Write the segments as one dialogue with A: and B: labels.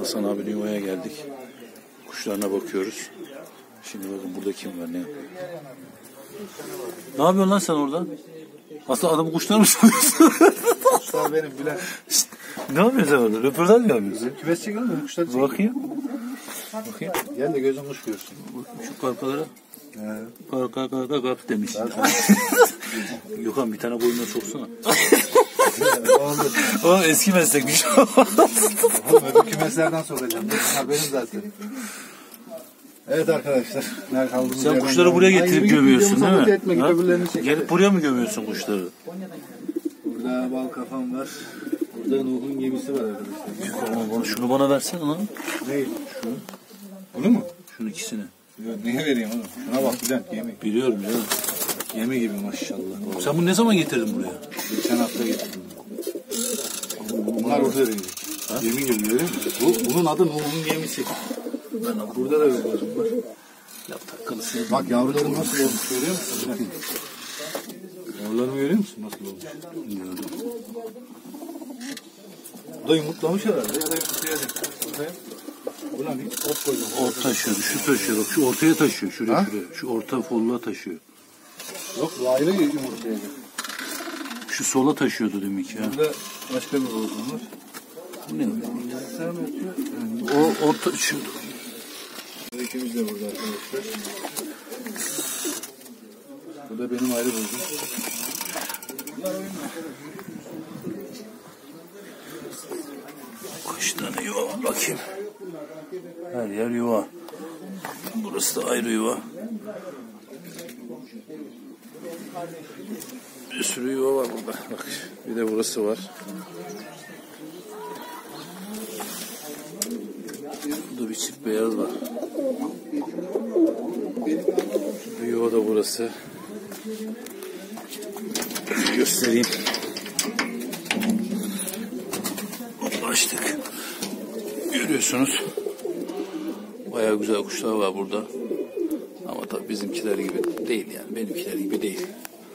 A: Hasan abinin yuvaya geldik. Kuşlarına bakıyoruz. Şimdi bakın burada kim var, ne yapıyor? Ne yapıyorsun lan sen orada? Aslında adamın kuşlarını mı çalıyorsun?
B: Kuşlar benim Bülent.
A: Ne yapıyorsun sen orada? Röportaj mı yapıyorsun?
B: Kümes çekelim mi? Kuşları çekelim.
A: Bakayım. Bakayım.
B: Gel de gözün kuş görsün.
A: Şu karkalara. Kark demiş. Gökhan bir tane boynuna soksana. O eski meslekmiş.
B: Oğlum öbür kümeslerden sokacağım. Ha benim zaten. Evet arkadaşlar.
A: Sen kuşları buraya getirip gömüyorsun değil mi?
B: Ha?
A: Gelip buraya mı gömüyorsun kuşları?
B: Burada bal kafam var. Burada Nuh'un gemisi var arkadaşlar.
A: Şunu bana versene lan.
B: Değil. Şunu. Bunu mu?
A: Şunu ikisini.
B: Yok, niye vereyim oğlum? Şuna bak Bülent, gemi.
A: Biliyorum canım.
B: Gemi gibi maşallah.
A: Sen bunu ne zaman getirdin buraya?
B: Geçen hafta getirdim. Bunlar orada veriyor. Gemi gibi görüyor musun? Bunun adı Nuh'un gemisi. Burada da bir bozum var.
A: Ya takılısın.
B: Bak yavrularım nasıl olmuş görüyor musun? Yavrularımı görüyor musun nasıl olmuş?
A: Gördüm.
B: Bu da yumurtlamış herhalde. Ya da yumurtlayacak. Bu ne? Ot koydum.
A: Ot taşıyor, şu taşıyor. Bak şu ortaya taşıyor. Şuraya. Şu orta folluğa taşıyor.
B: Yok, bu ayrı yumurtlayacak.
A: Şu sola taşıyordu demek ya.
B: Burada başka bir bozum var.
A: Bu ne? O taşıyordu.
B: İkimiz de burada arkadaşlar. Bu da benim ayrı bozum.
A: Kaç tane yuva var bakayım. Her yer yuva. Burası da ayrı yuva. Bir sürü yuva var burada. Bak bir de burası var. Burada bir çift beyaz var. Bir yuva da burası. Göstereyim. Açtık. Görüyorsunuz. Bayağı güzel kuşlar var burada. Ama tabii bizimkiler gibi değil yani. Benimkiler gibi değil.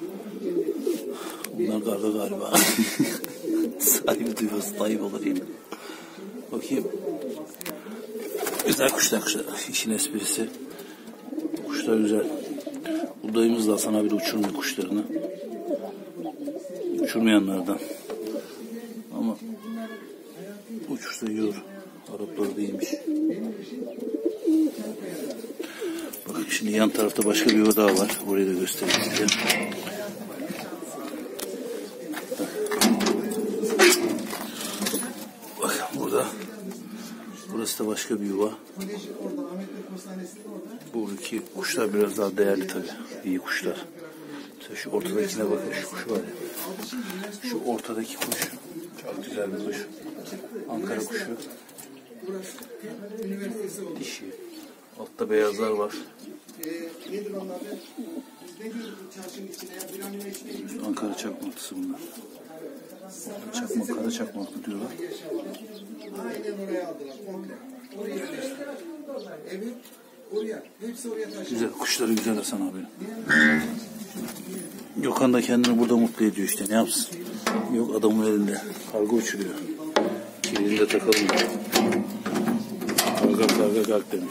A: Bunlar karga galiba. Sahibi duyuyorsa sahip olur yani. Bakayım. Güzel kuşlar. İşin esprisi. Kuşlar güzel. Bu dayımız da Hasan abi de uçurmuyor kuşlarını. Uçurmayanlardan. Ama uçuşta yiyor. Arapları da iyiymiş. Bakın şimdi yan tarafta başka bir yuva daha var. Orayı da göstereyim size. Bakın burada. Burası da başka bir yuva. Buradaki kuşlar biraz daha değerli tabii. İyi kuşlar. Mesela şu ortadakine bakın, şu kuş var ya. Şu ortadaki kuş çok güzel bir kuş. Ankara kuşu. Dişi. Altta beyazlar var. Ankara çakmaklısı bunlar. Kara çakmaklı diyorlar. Güzel, kuşları güzel Hasan abi. Gökhan da kendini burada mutlu ediyor işte, ne yapsın? Yok adamın elinde karga uçuruyor. Elinde takalım. Karga kalk demiş.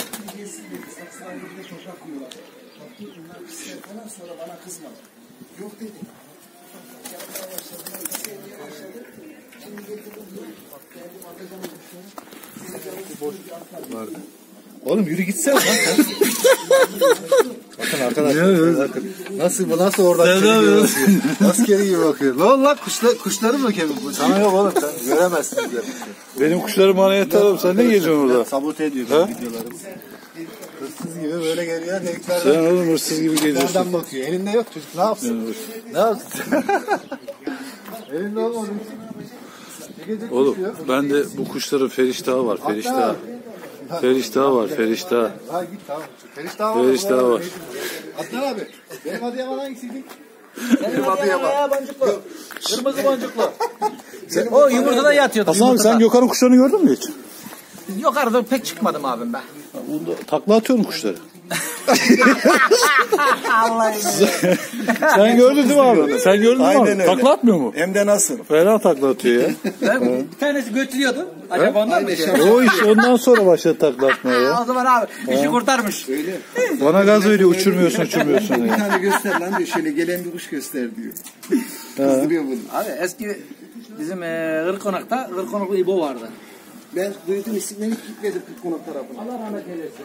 B: Vardı. Oğlum yürü gitsene lan sen. Bakın arkadaşlar. Bakın. Nasıl oradan bakıyor. Askeri gibi bakıyor. Lan kuşları mı bakıyor? Sana yok oğlum, sen göremezsin diye.
A: Benim kuşlarım bana yeter oğlum, sen ne geziyorsun orada?
B: Sabote ediyor videolarımı. Hırsız gibi böyle geliyor.
A: Sen oğlum hırsız gibi geziyorsun.
B: Nereden bakıyor? Elinde yok çocuk. Ne yapsın? Ne yapsın? Elinde olmadı.
A: Oğlum ben de bu kuşların feriştahı var. Feriştahı var.
B: Ha git tamam.
A: Feriştahı var.
B: Adnan abi. Benim Adıyaman hangisiydi?
C: Benim Adıyaman. Boncuklu. Kırmızı boncuklu. O yumurtada yatıyordu.
A: Hasan abi sen Gökhan'ın kuşlarını gördün mü hiç?
C: Yukarıda pek çıkmadım abim ben.
A: Bunda takla atıyor mu kuşları? Sen gördün değil mi abi? Sen gördün mü
B: Aynen
A: abi?
B: öyle.
A: Takla atmıyor mu?
B: Hem de nasıl?
A: Fena takla atıyor ya.
C: Bir tanesi götürüyordu. Acaba ondan mı?
A: O iş ondan sonra başladı takla atmaya ya.
C: O zaman abi işi kurtarmış.
B: Öyle.
A: Bana gaz veriyor uçurmuyorsun
B: Bir
A: ya.
B: tane göster lan diyor. Şöyle gelen bir kuş göster diyor. Kızdırıyor bunu.
C: Abi eski bizim Kırkonak'ta Kırkonaklı İbo vardı.
B: Ben duydum isimleri gitmedim Kırkonak tarafına.
C: Allah rahmet eylesin.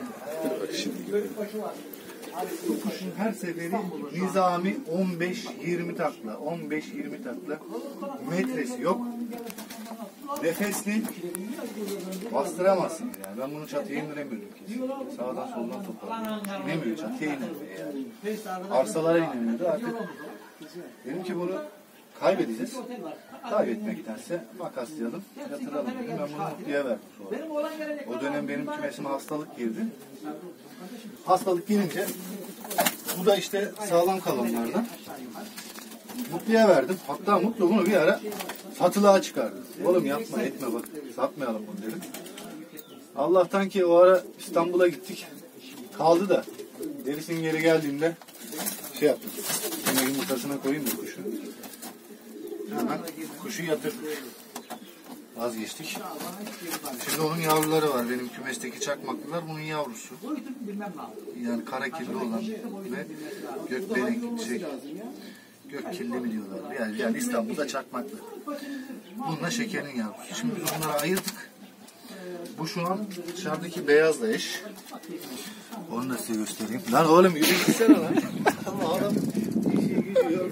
B: Bu kuşun her seferi nizami 15-20 takla. 15-20 takla. Metresi yok. Nefesli. Bastıramazsın yani. Ben bunu çatıya indiremiyorum kesin. Sağdan soldan toplarım. İnemiyor çatıya inemiyor yani. Arsalara inemiyordu artık. Dedim ki bunu kaybedeceğiz. Kaybetmektense makaslayalım, yatıralım dedim. Ben bunu Mutlu'ya verdim sonra. O dönem benim kümesime hastalık girdi. Hastalık girince bu da işte sağlam kalanlardan. Mutlu'ya verdim. Hatta Mutlu bunu bir ara satılığa çıkardı. Oğlum yapma etme bak satmayalım bunu dedim. Allah'tan ki o ara İstanbul'a gittik. Kaldı da derisin geri geldiğinde şey yaptım. Şimdi yumurtasına koyayım da kuşu. Hemen kuşu yatırdık. Vazgeçtik. Şimdi onun yavruları var. Benim kümesteki çakmaklılar bunun yavrusu. Yani kara kirli olan ve gökbenek gök kirli mi diyorlar. Yani İstanbul'da çakmaklı. Bununla şekerin yavrusu. Şimdi biz onları ayırdık. Bu şu an dışarıdaki beyazla eş. Onu da size göstereyim. Lan oğlum yürü gitsene lan. Allah adam işi gücü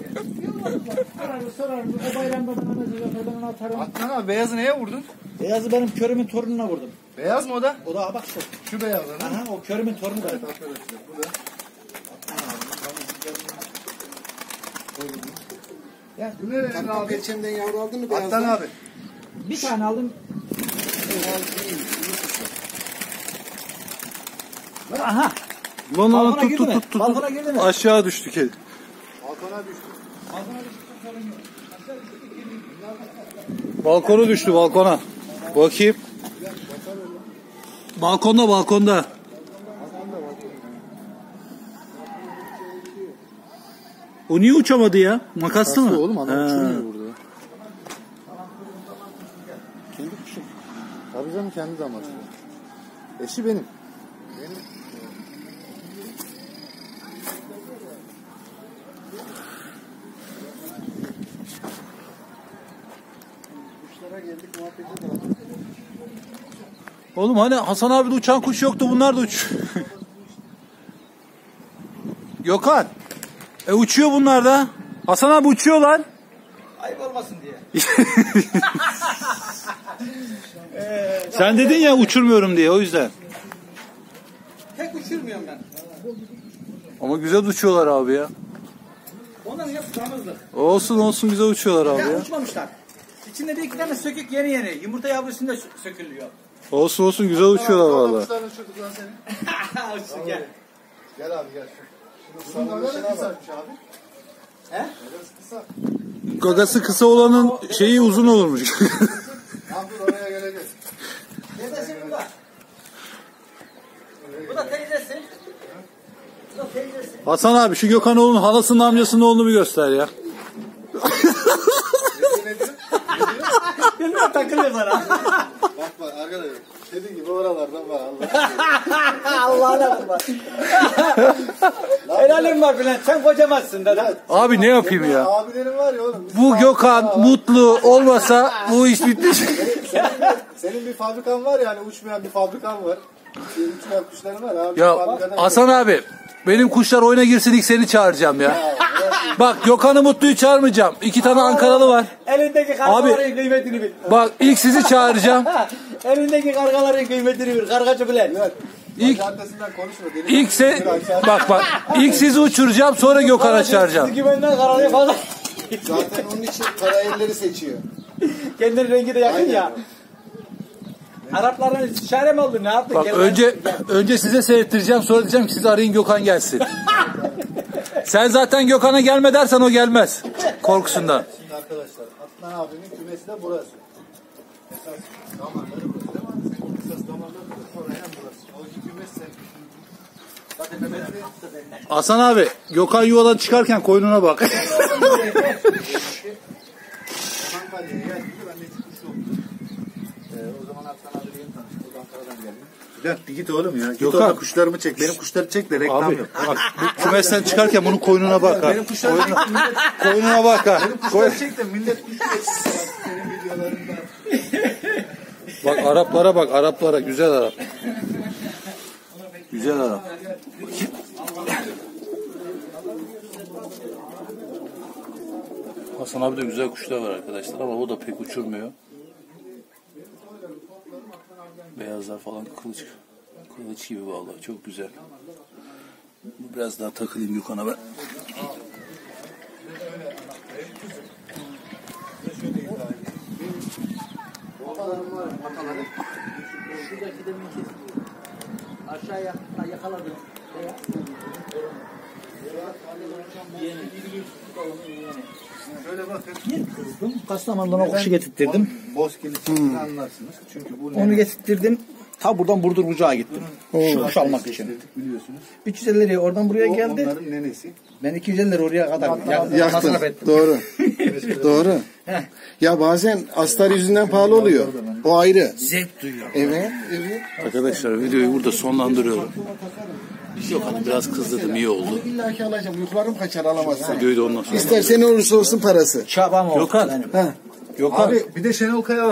B: Atlan abi beyazı neye vurdun?
C: Beyazı benim körümün torununa vurdum.
B: Beyaz mı o da?
C: O da bak
B: Şu beyaz ha?
C: Aha, o körümün torunu da.
B: Evet arkadaşlar bu da.
C: Ya,
B: Bu ne abi?
D: Geçenden yavru aldın mı beyazdan?
B: Atlan abi.
C: bir tane aldım. Aha.
A: Lan
C: Balkona
A: tut
C: girdi
A: tut
C: mi?
A: tut tut.
C: Balkona girdi mi?
A: Aşağı düştük.
B: Balkona düştü.
A: Balkona düştü balkona. Bakayım. Balkonda. O niye uçamadı ya? Makaslı mı?
B: Oğlum adam
A: He.
B: uçurmuyor burada. Kendi kuşum. Tabii canım kendi damatı. Eşi benim. Kuşlara geldik muhabbeti de aldık.
A: Oğlum hani Hasan abi de uçan kuş yoktu, bunlar da uç. Gökhan. Uçuyor bunlar da. Hasan abi uçuyor lan.
C: Ayıp olmasın diye.
A: Sen dedin ya uçurmuyorum diye, o yüzden.
C: Tek uçurmuyorum ben.
A: Ama güzel uçuyorlar abi ya.
C: Onların hepsi damızlık.
A: Olsun güzel uçuyorlar abi
C: Ya
A: ya.
C: uçmamışlar. İçinde bir iki tane sökük yeni. Yumurta yavrusunda sökülüyor.
A: Olsun güzel uçuyorlar valla.
B: Kuşlarla uçurduk lan seni.
C: Uçsun gel.
B: Gel abi gel. Şimdi sana böyle kısaymış abi.
C: He?
B: Biraz kısa.
A: Gagası kısa olanın şeyi uzun olurmuş.
B: Tam dur oraya geleceğiz.
C: Dedesi burada. Bu da teyzesi. Bu da teyzesi.
A: Hasan abi şu Gökhan oğlunun halasının amcasının oğlunu bir göster ya.
B: Ne diyor?
C: Bilmem takılıyor sana.
B: Bak arkadaşlar. Dediğim gibi oralardan var Allah.
C: Allah'ına kurban. Helalim var Bülent. Sen kocamazsın da.
A: Abi ne yapayım ya?
B: Abilerim var ya oğlum.
A: Bu Gökhan mutlu olmasa bu iş bitmiş.
B: Senin bir fabrikan var yani uçmayan bir fabrikan var. Uçmayan kuşların var abi.
A: Ya
B: Fabrikadan
A: Hasan abi benim kuşlar oyuna girsin ilk seni çağıracağım ya. Bak Gökhan'ı Mutlu'yu çağırmayacağım. 2 tane Ankaralı var.
C: Elindeki kargaların kıymetini bil.
A: Bak ilk sizi çağıracağım.
C: Elindeki kargaların kıymetini bil. Kargacı Bülent.
A: İlk
B: arkasından konuşma. Deli
A: ilk bak ilk sizi uçuracağım, sonra Gökhan'a çağıracağım.
C: Sizi güvenden karalıyor falan.
B: Zaten onun için karayelleri seçiyor.
C: Kendinin rengi de yakın
B: Aynen.
C: ya. Araplardan istişare mi oldu? Ne yaptın?
A: Bak önce size seyrettireceğim, sonra diyeceğim ki siz arayın Gökhan gelsin. Sen zaten Gökhan'a gelme dersen o gelmez. Korkusundan.
B: Şimdi arkadaşlar Atlan abinin kümesi de burası. Esas damarları burası. Esas damarları burası. Sonra hem burası. O iki kümes sen. Zaten
A: Hasan abi, Gökhan yuvadan çıkarken koynuna bak.
B: O zaman Hasan abiyle yeni tanıştık. Ankara'dan geldim. Gel bir git oğlum ya. Git
A: Gökhan.
B: orada kuşlarımı çek. Benim kuşları çek de reklam
A: Abi
B: yok.
A: bak, bu kümesten çıkarken bunun koynuna bak ha.
B: Benim kuşları çek.
A: Koynuna bak ha.
B: Benim kuşları çek de millet kuşları senin videolarında.
A: Bak Araplara bak, Araplara. Güzel Arap. Güzel Arap. Hasan abi de güzel kuşlar var arkadaşlar ama o da pek uçurmuyor. Beyazlar falan kılıç gibi vallahi çok güzel. Biraz daha takılayım Gökhan'a ben.
C: Şuradaki demin kestim. Aşağıya yakaladım.
B: Şöyle bakın.
C: Kastamonu'dan o kuşu getirttirdim.
B: Bozkirli çiftliğini anlarsınız. Çünkü bu
C: Onu getirttirdim. Ta buradan Burdur Bucağa gittim. Şu kuş almak için.
B: biliyorsunuz.
C: 350 liraya oradan buraya
B: O
C: geldi.
B: onların nenesi.
C: Ben 250 lira oraya kadar
D: Yaktın.
C: masraf ettim.
D: Doğru. Doğru. Ya bazen astar yüzünden pahalı oluyor. O ayrı.
C: Zevk duyuyor.
D: Evet.
A: Arkadaşlar videoyu burada sonlandırıyorum. Gökhan'ı biraz kızdırdım, iyi oldu.
D: İlla ki alacağım. Uykularım kaçar alamazsam.
A: Videoyu da ondan sonra.
D: İsterse ne olursa olsun parası.
C: Çabam oldu.
A: Gökhan.
C: benim.
D: Ha.
B: Abi bir de Şenol Kaya var.